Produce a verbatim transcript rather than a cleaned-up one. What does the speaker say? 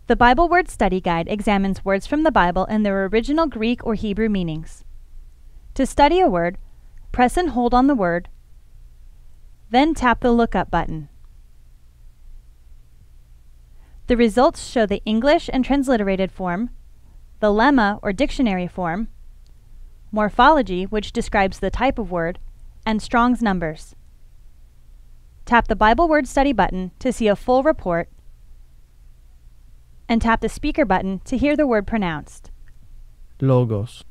The Bible Word Study Guide examines words from the Bible and their original Greek or Hebrew meanings. To study a word, press and hold on the word, then tap the Lookup button. The results show the English and transliterated form, the lemma or dictionary form, morphology, which describes the type of word, and Strong's numbers. Tap the Bible Word Study button to see a full report, and tap the speaker button to hear the word pronounced. Logos.